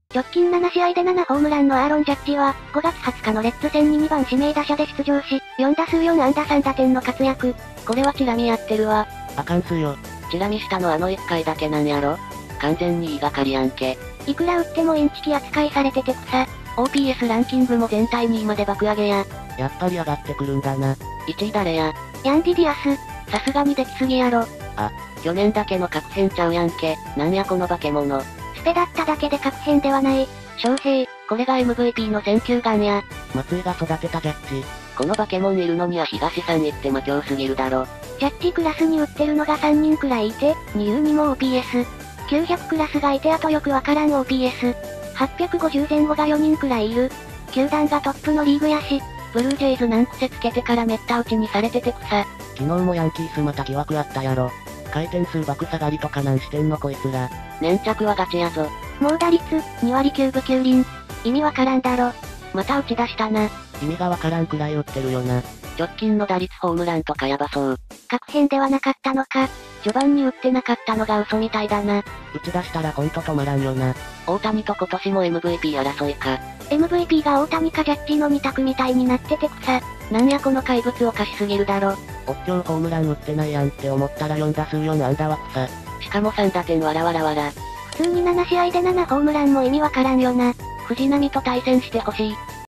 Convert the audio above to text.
直近7試合で7ホームランのアーロン・ジャッジは、5月20日のレッズ戦に2番指名打者で出場し、4打数4安打3打点の活躍。 これはチラ見やってるわ。 あかんすよ。 チラ見したの1回だけなんやろ。完全に言いがかりやんけ。 いくら打ってもインチキ扱いされてて草。 OPS ランキングも全体2位まで爆上げや。 やっぱり上がってくるんだな。 1位誰や。 ヤンディディアス。 さすがにできすぎやろ。 あ、 去年だけの確変ちゃうやんけ。なんやこの化け物。 スペだっただけで確変ではない。 翔平、これが MVP の選球眼や。 松井が育てたジャッジ。 この化け物いるのには東さん言っても強すぎるだろ。 ジャッジクラスに打ってるのが3人くらいいて、2遊にも OPS。900クラスがいてあとよくわからん OPS。850前後が4人くらいいる。球団がトップのリーグやし。 ブルージェイズ難癖つけてからめった打ちにされてて草。 昨日もヤンキースまた疑惑あったやろ。回転数爆下がりとかなんしてんのこいつら。 粘着はガチやぞ。 もう打率、2割9分9厘。意味わからんだろ。 また打ち出したな。 意味がわからんくらい打ってるよな。 直近の打率ホームランとかやばそう。 確変ではなかったのか。 序盤に打ってなかったのが嘘みたいだな。 打ち出したらコント止まらんよな。 大谷と今年も MVP 争いか。 MVP が大谷かジャッジの2択みたいになってて草。 なんやこの怪物おかしすぎるだろ。 おっきょうホームラン打ってないやんって思ったら4打数4安打は草。 しかも3打点わらわらわら。 普通に7試合で7ホームランも意味わからんよな。 藤浪と対戦してほしい。